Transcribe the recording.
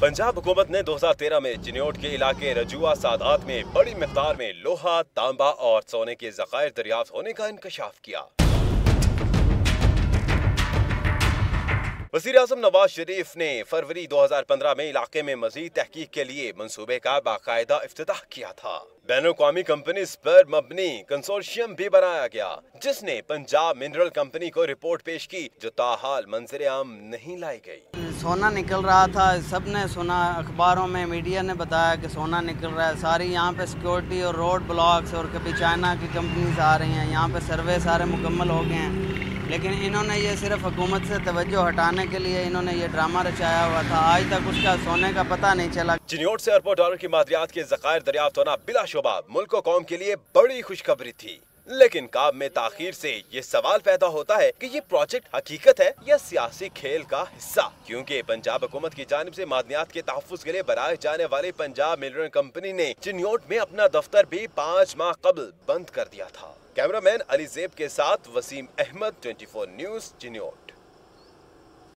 पंजाब हुकूमत ने 2013 में चिन्योट के इलाके रजुआ सादात में बड़ी मिकदार में लोहा, तांबा और सोने के ज़खायर दरियाफ्त होने का इंकशाफ किया। वज़ीर-ए-आज़म नवाज शरीफ ने फरवरी 2015 में इलाके में मज़ीद तहकीक के लिए मंसूबे का बाकायदा इफ्तिताह किया था। बैनुल-अक़वामी कंपनीज पर मबनी कंसोर्शियम भी बनाया गया, जिसने पंजाब मिनरल कंपनी को रिपोर्ट पेश की, जो ताहाल मंजर आम नहीं लाई गई। सोना निकल रहा था, सबने सुना, अखबारों में मीडिया ने बताया कि सोना निकल रहा है। सारी यहाँ पे सिक्योरिटी और रोड ब्लॉक्स और कभी चाइना की कंपनीज आ रही हैं, यहाँ पे सर्वे सारे मुकम्मल हो गए हैं, लेकिन इन्होंने ये सिर्फ हुकूमत से तवज्जो हटाने के लिए इन्होंने ये ड्रामा रचाया हुआ था। आज तक उसका सोने का पता नहीं चला। चिन्योट से अरबों डॉलर की मादरियात के ज़खायर दरियाफ्त होना बिलाशुबा मुल्क और कौम के लिए बड़ी खुशखबरी थी, लेकिन काम में ताखीर से ये सवाल पैदा होता है कि ये प्रोजेक्ट हकीकत है या सियासी खेल का हिस्सा, क्योंकि पंजाब हुकूमत की जानिब से मादनियात के तहफ़्फ़ुज़ के लिए बनाए जाने वाली पंजाब मिनरल कंपनी ने चिन्योट में अपना दफ्तर भी 5 माह कबल बंद कर दिया था। कैमरामैन अली ज़ेब के साथ वसीम अहमद, 24 न्यूज़, चिन्योट।